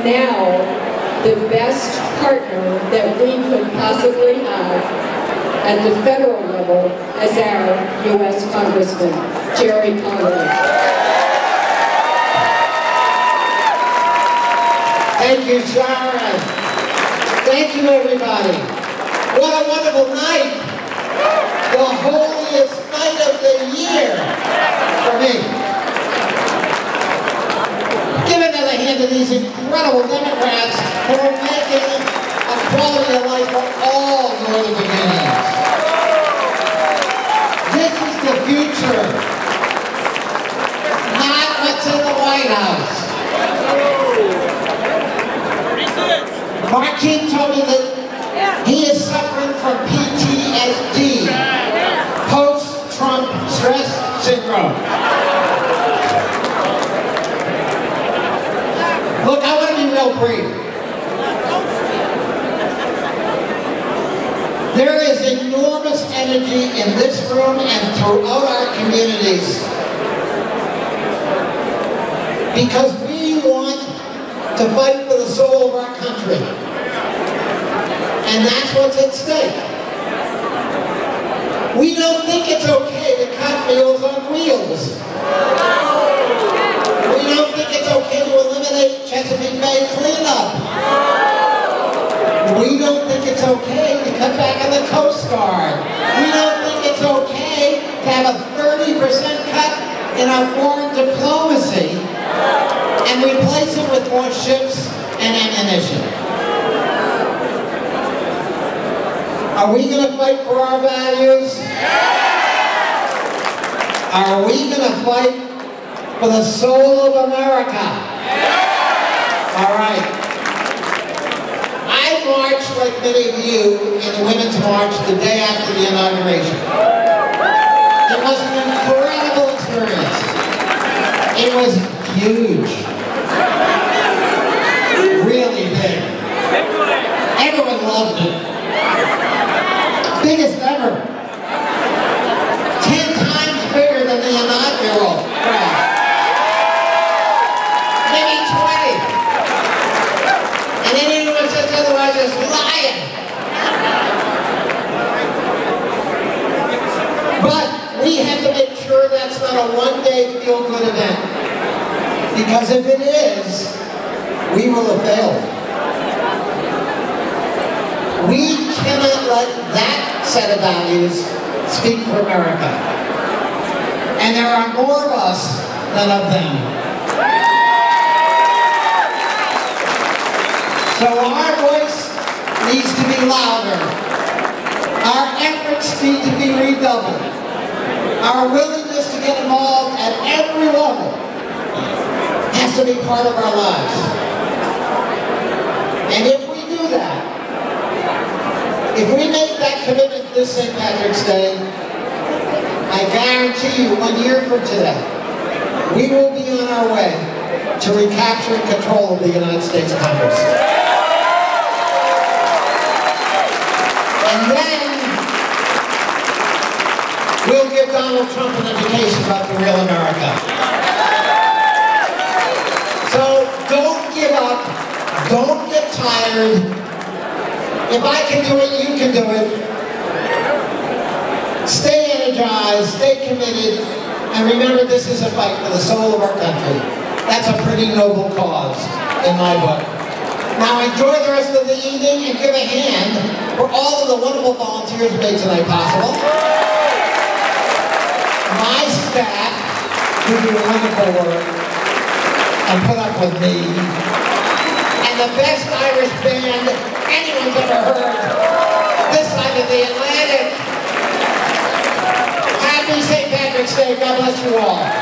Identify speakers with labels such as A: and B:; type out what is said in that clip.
A: now, the best partner that we could possibly have at the federal level as our U.S. Congressman, Gerry Connolly.
B: Thank you, Sharon. Thank you, everybody. What a wonderful night. The holiest night of the year for me. Give another hand to these incredible Democrats who are making a quality of life for all Northern Virginians. This is the future, not what's in the White House. Mark King told me that he is suffering from PTSD, post-Trump stress syndrome. Look, I want to be real brief. There is enormous energy in this room and throughout our communities because we want to fight for the soul of our country. And that's what's at stake. We don't think it's okay to cut Meals on Wheels. We don't think it's okay to eliminate Chesapeake Bay cleanup. We don't think it's okay to cut back on the Coast Guard. We don't think it's okay to have a 30% cut in our foreign diplomacy and replace it with more ships and ammunition. Are we going to fight for our values? Are we going to fight for the soul of America? All right. I marched, like many of you, in the Women's March the day after the inauguration. It was an incredible experience. It was huge. Really big. Everyone loved it. Biggest ever. 10 times bigger than the inaugural crowd. Maybe 20. And anyone who says otherwise is lying. But we have to make sure that's not a one-day feel-good event. Because if it is, we will have failed. We cannot let that set of values speak for America. And there are more of us than of them. So our voice needs to be louder. Our efforts need to be redoubled. Our willingness to get involved at every level has to be part of our lives. And if we do that, if we make that commitment this St. Patrick's Day, I guarantee you 1 year from today, we will be on our way to recapturing control of the United States Congress. And then we'll give Donald Trump an education about the real America. So don't give up. Don't get tired. If I can do it, you can do it. Stay energized, stay committed, and remember this is a fight for the soul of our country. That's a pretty noble cause in my book. Now enjoy the rest of the evening and give a hand for all of the wonderful volunteers who made tonight possible. My staff who do wonderful work and put up with me. And the best Irish band anyone's ever heard this side of the Atlantic. Happy St. Patrick's Day. God bless you all.